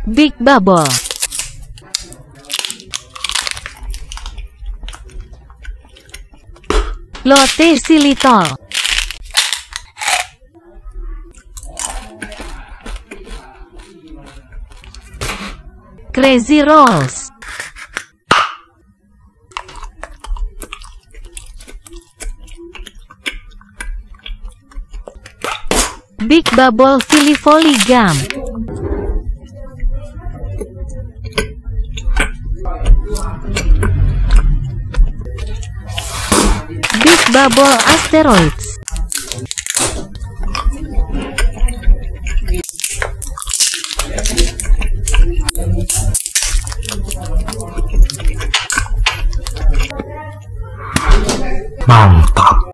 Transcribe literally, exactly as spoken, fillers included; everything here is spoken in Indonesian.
Big Bubble. Lotte Xylitol. Crazy Rolls. Big Bubble Fili-Foli Gum. Big Bubble Asteroids. Mantap.